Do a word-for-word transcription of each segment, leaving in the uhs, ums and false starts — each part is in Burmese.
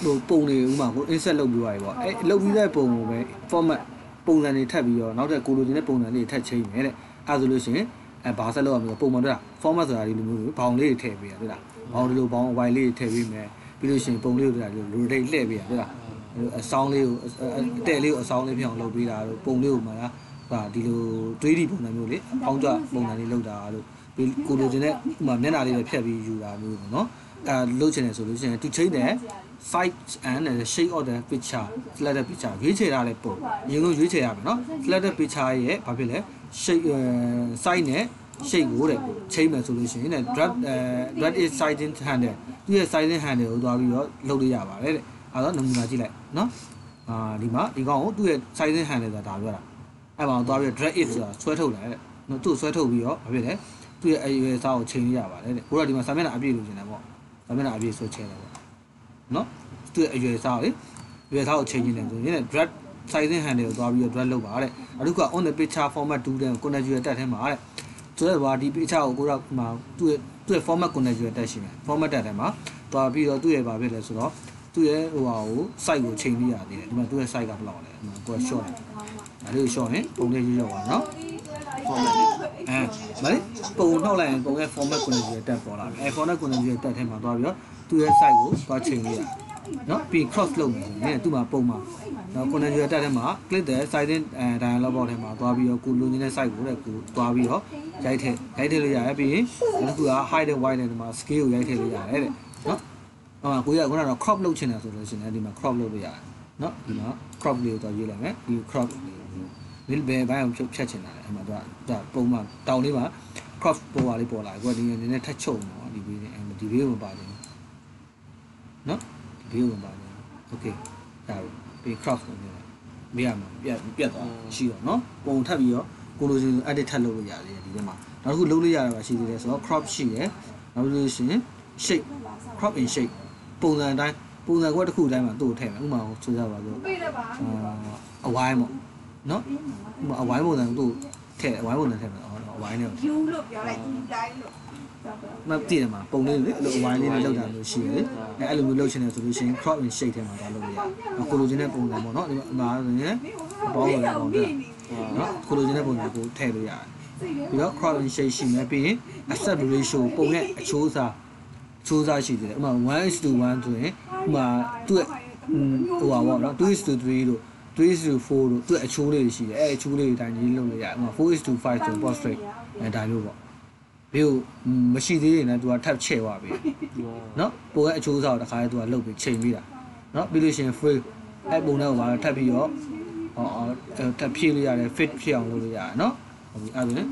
ဟိုပုံတွေဥမာကို insert လုပ်ပြီးသွားပြီပေါ့အဲလုပ်ပြီးတဲ့ပုံကိုပဲ format ပုံစံတွေထပ်ပြီးတော့နောက်ထပ်ကိုလိုချင်တဲ့ပုံစံလေးထပ်ချိန်မယ်တဲ့အဲဆိုလို့ရှိရင်အဲဘာဆက်လုပ်ရမလဲပုံမှန်တော့ format ဆိုတာဒီလိုမျိုးဘောင်လေးတွေထည့်ပေးရတွေ့လားဘောင်ဒီလိုဘောင် white လေးတွေထည့်ပေးမယ်ပြီးလို့ရှိရင်ပုံလေးကိုတွေ့တာဒီလို rotate လှည့်ပေးရတွေ့လားအဆောင်လေးကိုအတဲလေးကိုအဆောင်လေးဖြစ်အောင်လုပ်ပေးတာတို့ပုံလေးကိုမှလားဟာဒီလိုတွေးဒီပုံစံမျိုးလေးအောင်းကြပုံစံလေးလုပ်တာတို့ကိုလိုချင်တဲ့ဥမာမျက်နှာလေးပဲဖြတ်ပြီးယူတာမျိုးပေါ့နော်အဲလုပ်ချင်တယ်ဆိုလို့ရှိရင်သူချိန်တယ် size and the shape of the picture selected picture ရွေးချယ်ထားတဲ့ပုံအရင်ဆုံးရွေးချယ်ရမယ်နော် selected picture ရဲ့ဘာဖြစ်လဲ shape size နဲ့ shape ကိုတဲ့ချိန်မယ်ဆိုလို့ရှိရင်တဲ့ drag drag is sizing handle သူရဲ့ sizing handle ကိုသွားပြီးတော့လုပ်လို့ရပါတယ်တဲ့အဲတော့နမူနာကြည့်လိုက်နော်အာဒီမှာဒီကောင်ကိုသူ့ရဲ့ sizing handle ဆိုတာဒါပြောတာအဲ့မှာသွားပြီး drag it ဆိုတာဆွဲထုတ်လိုက်တဲ့နော်သူ့ဆွဲထုတ်ပြီးတော့ဘာဖြစ်လဲသူ့ရဲ့အရွယ်အစားကိုချိန်လို့ရပါတယ်တဲ့ကိုတော့ဒီမှာစာမျက်နှာအပြည့်လိုချင်တယ်ပေါ့စာမျက်နှာအပြည့်ဆွဲချဲတယ်ပေါ့နော်သူ့ရဲ့အရွယ်အစားလေအရွယ်အစားကိုချိန်နေတယ်ဆိုရင် drag sizing handle ကိုသွားပြီးတော့ drag လုပ်ပါတဲ့အခုက on the picture format တူတဲ့ connector တက်ထဲမှာတဲ့ဆိုတော့ဘာဒီ picture ကိုကိုတော့မှာသူ့ရဲ့သူ့ရဲ့ format connector တက်ရှိမယ် format တက်ထဲမှာသွားပြီးတော့သူ့ရဲ့ဘာဖြစ်လဲဆိုတော့သူ့ရဲ့ဟိုဟာကို site ကိုချိန်လို့ရသေးတယ်ဒီမှာသူ့ရဲ့ site ကဘယ်လောက်လဲဒီမှာကို short တယ်ဒါလေးကို short ရင်ပုံလေးရွေးရောက်ပါနော် format အဲမလေးပုံနှောက်လိုက်ရင်ပုံရဲ့ format connector တက်ပေါ်လာတယ်အဲ format connector တက်ထဲမှာသွားပြီးတော့သူ့ရဲ့ site ကိုသွားချိန်လို့ရနော်ပြီး cross လုပ်မယ်ဆိုရင်သူ့မှာပုံမှာနော် connector တက်ထဲမှာ click တဲ့ sizing အဲ dialog box ထဲမှာသွားပြီးတော့ကိုလိုချင်တဲ့ site ကိုလည်းကိုသွားပြီးတော့ရိုက်ထည့်ရိုက်ထည့်လို့ရတယ်ပြီးရင်သူက height နဲ့ width နဲ့ဒီမှာ scale ကိုရိုက်ထည့်လို့ရတယ်တဲ့နော်အာကိုရကခုနကတော့ crop လုပ်ချင်တယ်ဆိုလို့ရှိရင်ဒီမှာ crop လုပ်လို့ရတယ်နော်ဒီမှာ crop လေးကိုတော့ရေးလိုက်မယ်ဒီ crop ဒီဘယ်ဘိုင်းအောင်ဖြတ်ချင်တာလဲအဲ့မှာသူကပုံမှန်တောင်လေးမှာ crop ပေါ်ပါလေးပေါ်လာကိုကဒီနည်းနည်းထက်ချုပ်နော်ဒီဘေးနဲ့ဒီဘေးကိုမပါချင်နော်ဒီဘေးကိုမပါချင်โอเคဒါပြီး crop ကိုပြောမရမှာပြတ်ပြတ်သွားရှိတော့နော်ပုံထပ်ပြီးတော့ကိုလိုချင် edit ထပ်လုပ်လို့ရတယ်ဒီထဲမှာနောက်တစ်ခုလုပ်လို့ရတာပါရှိသေးတယ်ဆိုတော့ crop ရှိတယ်နောက်လို့ရှိရင် shape crop in shape ပုံစံအတိုင်းပုံစံကွက်တစ်ခုတိုင်းမှာသူ့ကိုထည့်မယ်ဥပမာဆိုကြပါစို့အဝိုင်းပေါ့နော်ဥပမာအဝိုင်းပုံစံသူ့ထည့်အဝိုင်းပုံစံထည့်မယ်အော်အဝိုင်းနဲ့ယူလို့ပြောလိုက်ဒီတိုင်းလို့မတည်တယ်မှာပုံလေးလေအဲ့လိုအဝိုင်းလေးနဲ့လောက်တာလို့ရှိတယ်လေအဲ့လိုမျိုးလောက်ချင်တယ်ဆိုလို့ရှိရင် crop in shape ထဲမှာဒါလုပ်လို့ရတယ်ကိုလိုချင်တဲ့ပုံစံပေါ့နော်ဒီမှာဆိုရင်အပေါင်းဝင်ပုံတယ်နော်ကိုလိုချင်တဲ့ပုံစံကိုထည့်လို့ရတယ်ပြီးတော့ crop in shape ရှိမယ်ပြီးရင် aspect ratio ပုံရဲ့အချိုးအစားချိုးစားရှိတယ်ဥပမာ one is to one ဆိုရင်ဥပမာသူ့ဟိုပါပေါ့နော် two is to three တို့three is to four တို့သူ့အချိုးလေးတွေရှိတယ်အဲအချိုးလေးတွေတိုင်းရေးလုပ်လို့ရတယ်ဥပမာ four is to five ဆို portrait အဲဒါမျိုးပေါ့ဘယ်မရှိသေးရင်လည်းသူကထပ်ချဲ့သွားပြီနော်ပုံရဲ့အချိုးစားကိုတစ်ခါလေးသူကလှုပ်ပြီးချိန်ပြီးတာနော်ပြီးလို့ရှိရင် frame အဲပုံနဲ့ကိုပါထပ်ပြီးတော့ဟောထပ်ဖြည့်လို့ရတယ် fit ဖြစ်အောင်လုပ်လို့ရတယ်နော်ဟုတ်ပြီအဲ့ဒါလေ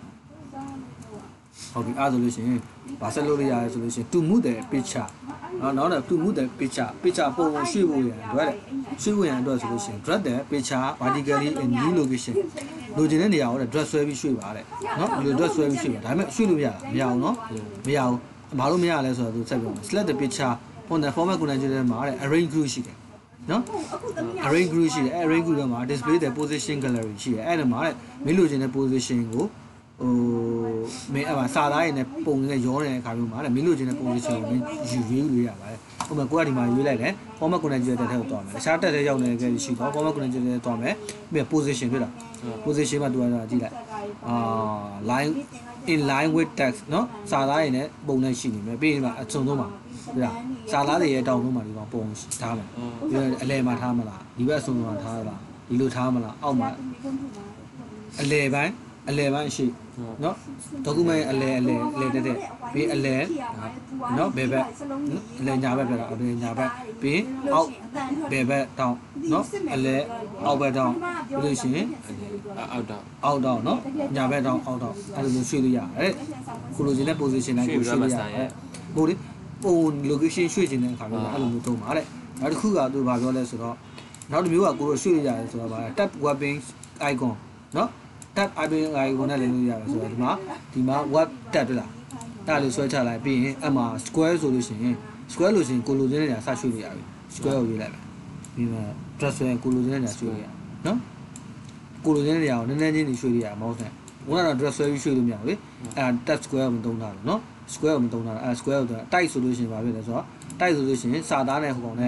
ဟုတ်ပြီအဲ့ဒါလို့ရှိရင်ဘာဆက်လုပ်လို့ရလဲဆိုလို့ရှိရင် to move the picture နော်နောက်တော့ to move the picture picture ပုံကိုရွှေ့ဖို့ရအတွက်တဲ့ရွှေ့ဖို့ရအတွက်ဆိုလို့ရှိရင် drag the picture vertically in new location လိုချင်တဲ့နေရာကို drag ဆွဲပြီးရွှေ့ပါတဲ့နော်ဒီလို drag ဆွဲပြီးရွှေ့ပါဒါပေမဲ့ရွှေ့လို့မရဘူးမရအောင်နော်မရအောင်ဘာလို့မရလဲဆိုတော့သူဆက်ပြောမယ် select the picture on the format connector ထဲမှာတဲ့ arrange group ရှိတယ်နော် arrange group ရှိတယ် arrange group ထဲမှာ display the position gallery ရှိတယ်အဲ့ဒါမှာတဲ့မင်းလိုချင်တဲ့ position ကိုဟိုမင်းအမှစာသားရည်နဲ့ပုံနဲ့ရောနေတဲ့အခါမျိုးမှာတဲ့မင်းလိုချင်တဲ့ position ကိုမင်းယူရွေးလို့ရပါတယ်ဥပမာကိုကဒီမှာရွေးလိုက်တယ် format connector တက်ထဲကိုသွားမယ်တခြားတက်ထဲရောက်နေတဲ့ကဲရှိတော့ format connector တက်သွားမယ်ပြီး position ဖြစ်တာ position မှာတူရတာကြည့်လိုက်အာ line in line with text เนาะစာသားရည်နဲ့ပုံနဲ့ရှိနေမယ်ပြီးရင်မှာအစုံဆုံးမှာဟုတ်လားစာသားတွေရဲ့တောင်ဆုံးမှာဒီကောင်ပုံထားမယ်ပြီးတော့အလဲမှာထားမလားဒီဘက်အစုံဆုံးမှာထားလားဒီလိုထားမလားအောက်မှာအလဲပိုင်းအလဲပိုင်းရှိเนาะ document အလဲအလဲအလဲတက်တက်ပြီးအလဲเนาะဘယ်ဘက်အလဲညာဘက်ပြတာအလဲညာဘက်ပြီးအောက်ဘယ်ဘက်တောင်เนาะအလဲအောက်ဘက်တောင်ပြီးလို့ရှိရင်အောက်တောင်အောက်တောင်เนาะညာဘက်တောင်အောက်တောင်အဲ့လိုမျိုးရွှေ့လို့ရတယ်ကိုလိုချင်တဲ့ position တိုင်းကိုရွှေ့လို့ရတယ်ဟိုလေပုံ location ရွှေ့ချင်တဲ့အခါမျိုးမှာအဲ့လိုမျိုးသုံးပါတဲ့နောက်တစ်ခုကသူဘာပြောလဲဆိုတော့နောက်တစ်မျိုးကကိုလိုရွှေ့လို့ရတယ်ဆိုတော့ဗာ tab webbing icon เนาะ tab webbing icon နဲ့လည်းလုပ်ရတယ်ဆိုတော့ဒီမှာဒီမှာ web tab တွေ့လားအဲ့လိုဆွဲချလိုက်ပြီးရင်အမှ square ဆိုလို့ရှိရင် square လို့ရှိရင်ကိုလိုချင်တဲ့နေရာစရွှေ့လို့ရပြီ square ကိုရွေးလိုက်မယ်ပြီးမှ dress ဆိုရင်ကိုလိုချင်တဲ့နေရာရွှေ့လို့ရเนาะကိုလိုချင်တဲ့နေရာကိုနည်းနည်းချင်းနေရွှေ့လို့ရ mouse နဲ့ဘုရားတော့ dress ဆွဲပြီးရွှေ့လို့မရဘူးလေအဲ tab square ကိုမသုံးတာလို့เนาะ square ကိုမသုံးတာအဲ square ကို type ဆိုလို့ရှိရင်ဘာဖြစ်လဲဆိုတော့ type ဆိုလို့ရှိရင်စာသားနဲ့ဟိုကောင်နဲ့ဟ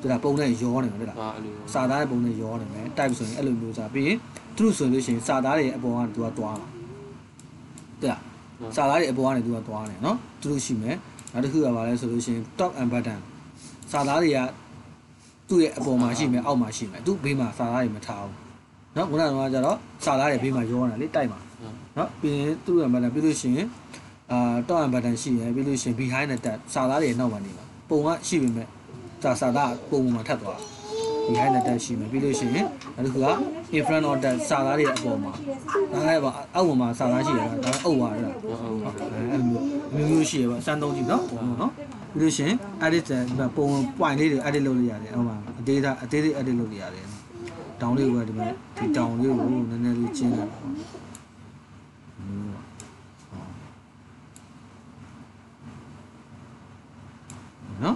ဒါပုံနဲ့ရောနေတယ်လားစာသားရဲ့ပုံနဲ့ရောနေမယ် type ဆိုရင်အဲ့လိုမျိုးစားပြီးရင်သူတို့ဆိုလို့ရှိရင်စာသားတွေအပေါ်ကနေသူကသွားမှာတဲ့လားစာသားတွေအပေါ်ကနေသူကသွားနေနော်သူတို့ရှိမယ်နောက်တစ်ခုကဘာလဲဆိုလို့ရှိရင် top and bottom စာသားတွေကသူ့ရဲ့အပေါ်မှာရှိမယ်အောက်မှာရှိမယ်သူဘေးမှာစာသားတွေမထားဘူးနော်ခုနကကျတော့စာသားတွေဘေးမှာရောနေတာလေတိုက်မှာနော်ပြီးရင်သူ့ရဲ့ button ပြီးလို့ရှိရင်အာ top and bottom ရှိရယ်ပြီးလို့ရှိရင် behind the tab စာသားတွေနောက်မှာနေမှာပုံကရှိပေမဲ့စာစာသားပုံမှာထပ်သွား behind the tab ရှိမယ်ပြီးလို့ရှိရင်နောက်တစ်ခုက in front of that စာသားတွေအပေါ်မှာဒါလည်းပါအောက်မှာစာသားရှိရတာဒါအုပ်သွားတာအဲ့လိုမျိုးမျိုးရှိရပါစမ်းသုံးကြည့်နော်ပုံနော်ပြီးလို့ရှိရင် edit ပုံ point လေးတွေ edit လုပ်လို့ရတယ်အောက်မှာအသေးသားအသေးသေး edit လုပ်လို့ရတယ်တောင်းလေးကဒီမှာဒီတောင်းလေးကိုနည်းနည်းလေးကျင်းလိုက်ပါနော်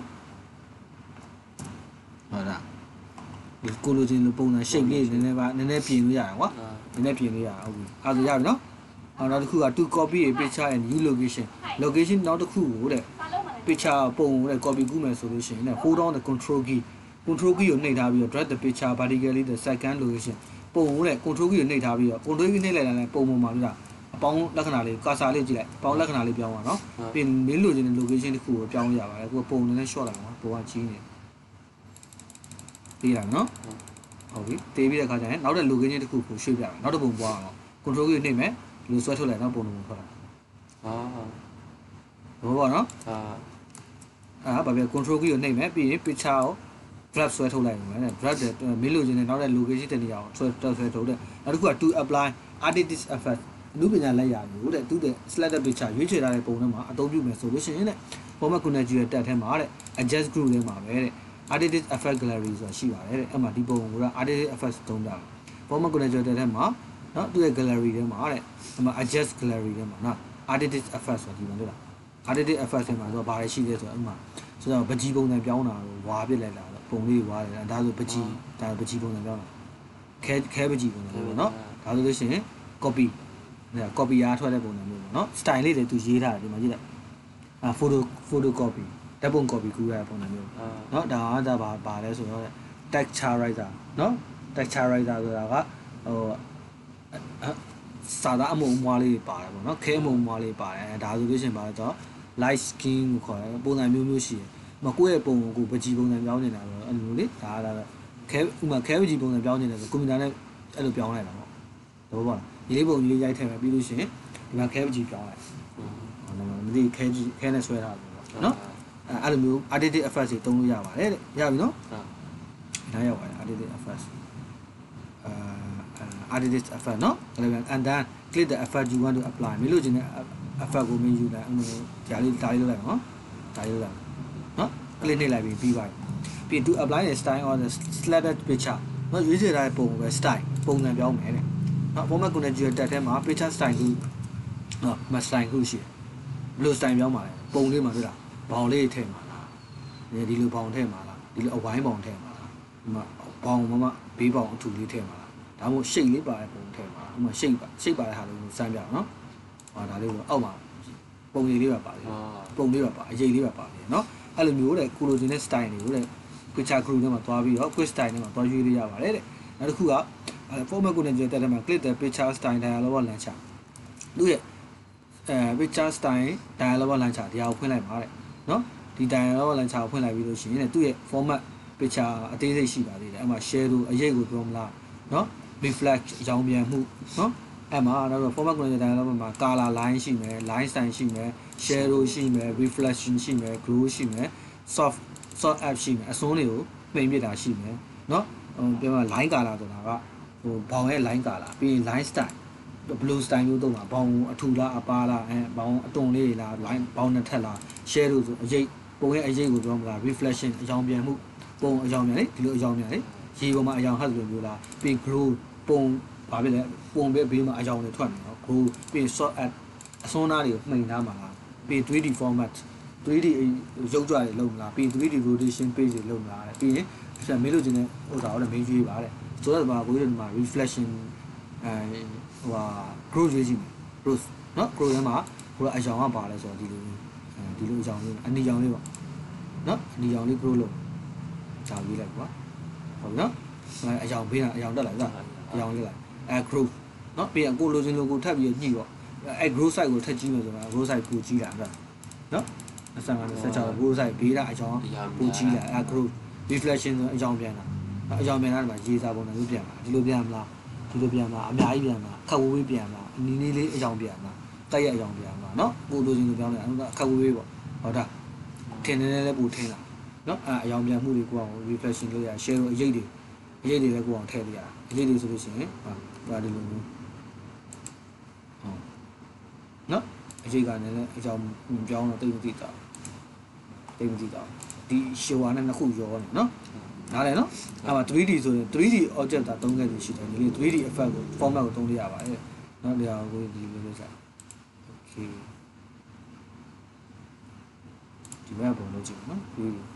ဟုတ်လားဒီကိုလိုချင်းလိုပုံစံ shape လေးနည်းနည်းပါနည်းနည်းပြင်လို့ရတယ်ကွာနည်းနည်းပြင်လို့ရဟုတ်ပြီအဲ့ဒါရပြီနော်နောက်တစ်ခုက to copy a picture and new location location နောက်တစ်ခုကိုတဲ့ picture ပုံကိုတဲ့ copy ကူးမယ်ဆိုလို့ရှိရင် hold on the control key control key ကိုနှိပ်ထားပြီးတော့ drag the picture vertically the second location ပုံကိုတဲ့ control key ကိုနှိပ်ထားပြီးတော့ control key နှိပ်လိုက်တာနဲ့ပုံပေါ်မှာပြတာအပေါင်းလက္ခဏာလေးကာစာလေးကြည့်လိုက်အပေါင်းလက္ခဏာလေးပြောင်းသွားနော်ပြီးမင်းလိုချင်တဲ့ location တစ်ခုကိုပြောင်းရပါတယ်ကိုပုံနဲ့ short လိုက်ပါပုံကကြီးနေပြီးလာနော်ဟုတ်ပြီတေးပြီးတဲ့အခါကျရင်နောက်တဲ့ location တစ်ခုကိုရွှေ့ပြမယ်နောက်တစ်ပုံပွားအောင် control key ကိုနှိပ်မယ်လူဆွဲထုတ်လိုက်တော့ပုံလုံးထွက်လာအာဘောနော်အာအာဘာပဲ control key ကိုနှိပ်မယ်ပြီးရင် picture ကို drag ဆွဲထုတ်လိုက်မယ် drag တဲ့မင်းလိုချင်တဲ့နောက်တဲ့ location တနေရာကိုဆွဲဆွဲထုတ်တဲ့နောက်တစ်ခုက to apply artist effect အနုပညာလက်ရာမျိုးတဲ့သူတဲ့ selected picture ရွေးချယ်ထားတဲ့ပုံထဲမှာအသုံးပြုမယ်ဆိုလို့ရှိရင်တဲ့ format connect ရဲ့တက်ထဲမှာတဲ့ adjust group ထဲမှာပဲတဲ့ artist effect gallery ဆိုတာရှိပါတယ်တဲ့အဲ့မှာဒီပုံကိုက artist effect သုံးတာ format connect ရဲ့တက်ထဲမှာနော်သူရဲ့ gallery ထဲမှာတဲ့အဲ့မှာ adjust gallery ထဲမှာနော် artist effect ဆိုတာဒီမှာတွေ့လား artist effect ထဲမှာဆိုတော့ဘာတွေရှိလဲဆိုတော့အဲ့မှာဆိုတော့ပကြီးပုံစံပြောင်းတာကိုဝါပစ်လိုက်တာပုံလေးဝါတယ်ဒါဆိုပကြီးဒါပကြီးပုံစံပြောင်းတာခဲခဲပကြီးပုံစံပေါ့နော်ဒါဆိုလို့ရှိရင် copy copy အားထွက်တဲ့ပုံစံမျိုးပေါ့နော် style လေးတွေသူရေးထားတယ်ဒီမှာကြည့်လိုက်အာ photo photo copy ဓာတ်ပုံ copy ကူးရတဲ့ပုံစံမျိုးเนาะဒါကဒါပါပါလဲဆိုတော့ texture writer เนาะ texture writer ဆိုတာကဟိုစာသားအမုံမွားလေးပါတယ်ပေါ့နော်ခဲအမုံမွားလေးပါတယ်ဒါဆိုလို့ရှိရင်ပါတော့ light skin ကိုခေါ်တယ်ပုံစံမျိုးမျိုးရှိတယ်မကိုယ့်ရဲ့ပုံကိုပကြီးပုံစံပြောင်းနေတာဆိုတော့အဲ့လိုလေဒါကခဲဥမာခဲပကြီးပုံစံပြောင်းနေတယ်ဆိုကွန်ပျူတာနဲ့အဲ့လိုပြောင်းလိုက်တာပေါ့တော့ပါဒီလေးပုံကြီးလေးရိုက်ထည့်မယ်ပြီးလို့ရှိရင်ဒီမှာခဲပကြီးပြောင်းလိုက်ဟုတ်တယ်မသိခဲကြီးခဲနဲ့ဆွဲထားတယ်ပေါ့နော်အဲ့လိုမျိုး artistic effects တွေသုံးလို့ရပါတယ်တဲ့ရပြီနော်ဟုတ်ဒါရောက်ပါတယ် artistic effects အာ artistic effect နော် and then click the effect you want to apply မလို့ချင်တဲ့ effect ကိုမင်းယူလိုက်အဲ့လိုဒါလေးဒါလေးလုပ်လိုက်နော်ဒါလေးလုပ်လိုက်နော် click နှိပ်လိုက်ပြီးပြီးသွားပြီပြီး to apply the style on the selected picture နော်ရွေးချယ်ထားတဲ့ပုံကိုပဲ style ပုံစံပြောင်းမယ်တဲ့နော် format connect ရဲ့တက်ထဲမှာ picture style ကိုနော် master style ကိုရှိတယ်ဘယ်လို style ပြောင်းပါလဲပုံလေးမှာတွေ့လားဘောင်လေးထည့်မှာလားဒီလိုဘောင်ထည့်မှာလားဒီလိုအဝိုင်းဘောင်ထည့်မှာလားဒီမှာဘောင်မမဘေးဘောင်အထူလေးထည့်မှာလားဒါမှမဟုတ် shape လေးပါတဲ့ပုံထည့်မှာဒီမှာ shape ပါ shape ပါတဲ့ဟာလေးကိုစမ်းပြအောင်နော်ဟာဒါလေးကိုအောက်မှာပုံလေးလေးပါပါလေးပုံလေးပါပါအရေးလေးပါပါလေးနော်အဲ့လိုမျိုးတဲ့ကိုလိုချင်တဲ့ style တွေကိုတဲ့ picture group ထဲမှာသွားပြီးတော့ quick style ထဲမှာသွားရွေးလို့ရပါတယ်တဲ့နောက်တစ်ခုက format connect ရဲ့တက်ထဲမှာ click the picture style dialog launcher သူ့ရဲ့အဲ picture style dialog launcher ဒီဟာကိုဖွင့်လိုက်ပါတဲ့နော်ဒီ dialog launcher ကိုဖွင့်လိုက်ပြီးလို့ရှိရင်တဲ့သူ့ရဲ့ format picture အသေးစိတ်ရှိပါသေးတယ်အဲ့မှာ share တို့အရေးကိုပြောမလားနော် reflect အကြောင်းပြန်မှုနော်အဲ့မှာနောက်တော့ format connect dialog မှာ color line ရှိမယ် line style ရှိမယ် share တို့ရှိမယ် reflection ရှိမယ် glow ရှိမယ် soft soft app ရှိမယ်အစွန်းတွေကိုမှိန်ပြတာရှိမယ်နော်ဟိုပြောမှာ line color ဆိုတာကဟိုဘောင်ရဲ့ line color ပြီးရင် line style blue style မျိုးတော့မှာဘောင်အထူလားအပါလားအဲဘောင်အတွန်လေးလား line ဘောင်နဲ့ထက်လား share တို့ဆိုအရေးပုံရဲ့အရေးကိုပြောမလား reflection အကြောင်းပြန်မှုပုံအကြောင်းပြန်လေဒီလိုအကြောင်းပြန်လေရေပေါ်မှာအကြောင်းဟတ်လိုမျိုးလားပြီး glow ပုံဘာဖြစ်လဲပုံပဲဘေးမှာအကြောင်းတွေထွက်နေတော့ glow ပြီး soft app အစွန်းသားတွေကိုမှိန်ထားမှာလားပြီး three D format three D ရုပ်ကြွတွေလုပ်မလားပြီး three D rotation page တွေလုပ်မလားပြီးရင်ဆက်မေးလို့ခြင်းနဲ့ဟိုတာတော့မင်းရွေးပါတဲ့ဆိုတော့ဒီမှာကိုကြီးဒီမှာ reflection အဲဟိုဟာ growth ရွေးကြည့်မယ် growth နော် growth ထဲမှာဟိုအကြောင်းကပါလဲဆိုတော့ဒီလိုဒီလိုအကြောင်းလေးအနီရောင်လေးပေါ့နော်အနီရောင်လေး growth လုပ်ဒါရေးလိုက်ကွာဟုတ်ပြီနော်အကြောင်ဘေးကအကြောင်တက်လိုက်လားအကြောင်လေးလိုက်အဲ group နော်ပြီးရင်ကိုလိုချင်လို့ကိုထပ်ပြီးညှိတော့အဲ group site ကိုထပ်ကြီးမယ်ဆိုတာ group site ကိုကြီးလာတာနော်အစမ်းကနေဆက်ချောက် group site ဘေးကအကြောင်ကိုကြီးလာအဲ group reflection ဆိုအကြောင်ပြန်လာအကြောင်ပြန်လာဒီမှာရေးစားပုံနဲ့လို့ပြန်လာဒီလိုပြန်မလားဒီလိုပြန်မလားအများကြီးပြန်မလားခက်ဝေးဝေးပြန်မလားနီးနီးလေးအကြောင်ပြန်မလားတက်ရအကြောင်ပြန်မလားနော်ကိုလိုချင်လို့ပြောင်းလိုက်အဲ့ဒါခက်ဝေးဝေးပေါ့ဟုတ်တာထင်နေနေလည်းပူထင်လာနော်အဲအကြောင်ပြန်မှုတွေကိုအောင် reflection လုပ်ရ share လို့အရေးတွေအရေးတွေလည်းကိုအောင်ထည့်ပြရအရေးတွေဆိုလို့ရှိရင်ဟာဒီလိုမျိုးဟုတ်နော်အရေးကလည်းအကြောင်ပြောင်းတော့တိတ်မသိတာတိတ်မသိတာဒီ show နဲ့နှစ်ခုရောနေနော်နားလဲနော်အဲ့မှာ three D ဆိုရင် three D object တာသုံးခဲ့လို့ရှိတယ်ဒီ three D effect ကို format ကိုသုံးလို့ရပါတယ်နော်ဒီဟာကိုဒီလိုလုပ်စား okay ဒီဘက်ပုံလို့ကြည့်နော် three D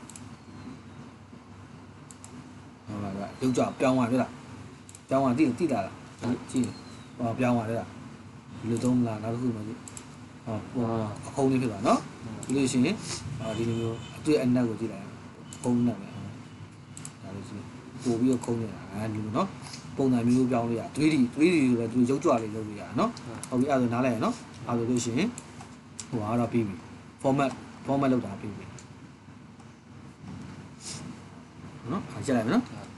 ဟုတ်လားကရုပ်ကြပြောင်းသွားပြီလားပြောင်းသွားတိတိလာလားကြည့်ဟောပြောင်းသွားတယ်လားဒီလိုသုံးမလားနောက်တစ်ခုမှကြည့်ဟောအခုံးလေးဖြစ်သွားနော်ဒီလိုရှိရင်ဒီလိုမျိုးအတွေ့အနက်ကိုကြည့်လိုက်ခုံးနေတယ်ဒါလို့ရှိရင်ပို့ပြီးတော့ခုံးနေတာအဲဒီလိုနော်ပုံစံမျိုးပြောင်းလို့ရ three D three D ဆိုတော့သူရုပ်ကြွလေးလုပ်လို့ရနော်ဟုတ်ပြီအဲ့ဒါဆိုနားလဲရနော်အဲ့ဒါလို့ရှိရင်ဟိုကတော့ပြီးပြီ format format လောက်တာပြီးပြီနော်အားချက်လိုက်မယ်နော်